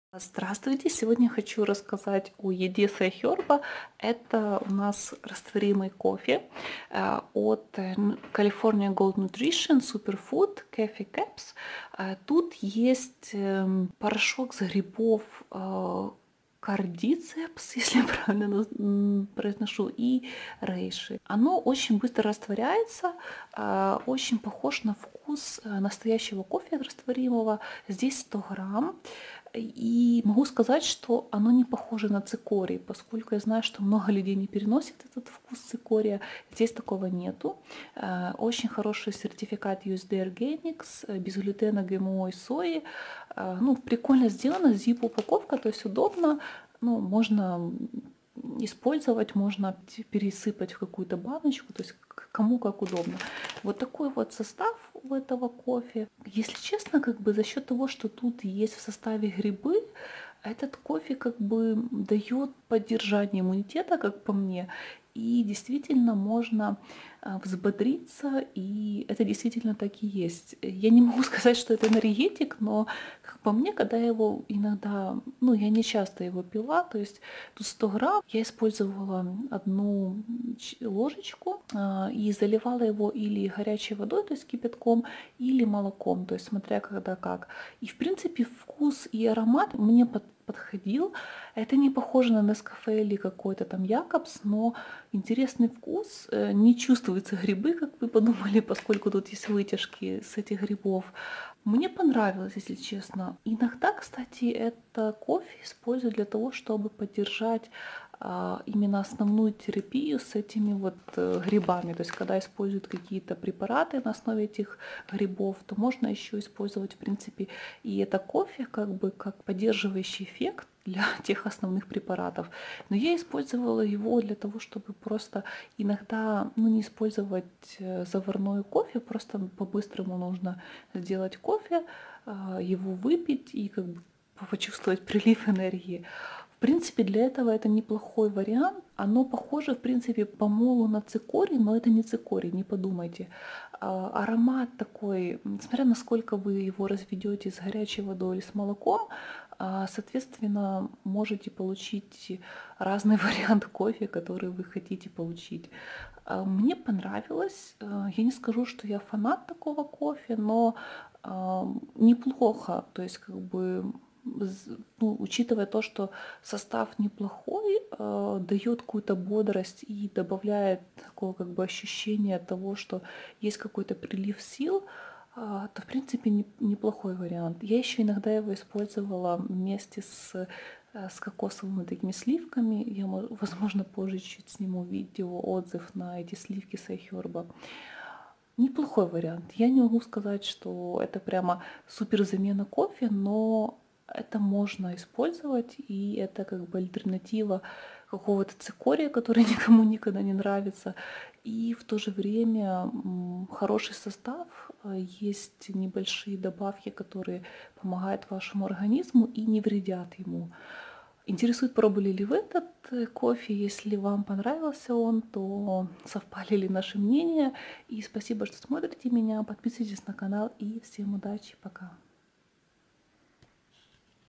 Здравствуйте! Сегодня хочу рассказать о еде Сайхёрба. Это у нас растворимый кофе от California Gold Nutrition Superfood Coffee Caps. Тут есть порошок с грибов кардицепс, если я правильно произношу, и рейши. Оно очень быстро растворяется, очень похож на вкус настоящего кофе растворимого. Здесь 100 грамм. И могу сказать, что оно не похоже на цикорий, поскольку я знаю, что много людей не переносят этот вкус цикория. Здесь такого нету. Очень хороший сертификат USDA Organics, без глютена, ГМО и сои. Ну, прикольно сделано, zip-упаковка, то есть удобно. Ну, можно использовать, можно пересыпать в какую-то баночку, то есть кому как удобно. Вот такой вот состав у этого кофе. Если честно, как бы за счет того, что тут есть в составе грибы, этот кофе как бы дает поддержание иммунитета, как по мне. И действительно можно взбодриться, и это действительно так и есть. Я не могу сказать, что это энергетик, но, как по мне, когда я его иногда, ну, я не часто его пила, то есть тут 100 грамм, я использовала одну ложечку и заливала его или горячей водой, то есть кипятком, или молоком, то есть смотря когда как. И, в принципе, вкус и аромат мне подходил. Это не похоже на Нескафе или какой-то там Якобс, но интересный вкус. Не чувствуются грибы, как вы подумали, поскольку тут есть вытяжки с этих грибов. Мне понравилось, если честно. Иногда, кстати, это кофе используют для того, чтобы поддержать именно основную терапию с этими вот грибами. То есть, когда используют какие-то препараты на основе этих грибов, то можно еще использовать, в принципе, и это кофе как бы как поддерживающий эффект для тех основных препаратов. Но я использовала его для того, чтобы просто иногда, ну, не использовать заварной кофе, просто по-быстрому нужно сделать кофе, его выпить и как бы почувствовать прилив энергии. В принципе, для этого это неплохой вариант. Оно похоже, в принципе, по молу на цикорий, но это не цикорий, не подумайте. Аромат такой, смотря насколько вы его разведете с горячей водой или с молоком, соответственно, можете получить разный вариант кофе, который вы хотите получить. Мне понравилось. Я не скажу, что я фанат такого кофе, но неплохо. То есть, как бы, ну, учитывая то, что состав неплохой, дает какую-то бодрость и добавляет такое как бы ощущение того, что есть какой-то прилив сил, то в принципе неплохой вариант. Я еще иногда его использовала вместе с кокосовыми такими сливками. Я, возможно, позже чуть сниму видео, отзыв на эти сливки Сайхёрба. Неплохой вариант. Я не могу сказать, что это прямо супер замена кофе, но это можно использовать, и это как бы альтернатива какого-то цикория, который никому никогда не нравится. И в то же время хороший состав, есть небольшие добавки, которые помогают вашему организму и не вредят ему. Интересует, пробовали ли вы этот кофе? Если вам понравился он, то совпали ли наши мнения? И спасибо, что смотрите меня. Подписывайтесь на канал и всем удачи. Пока.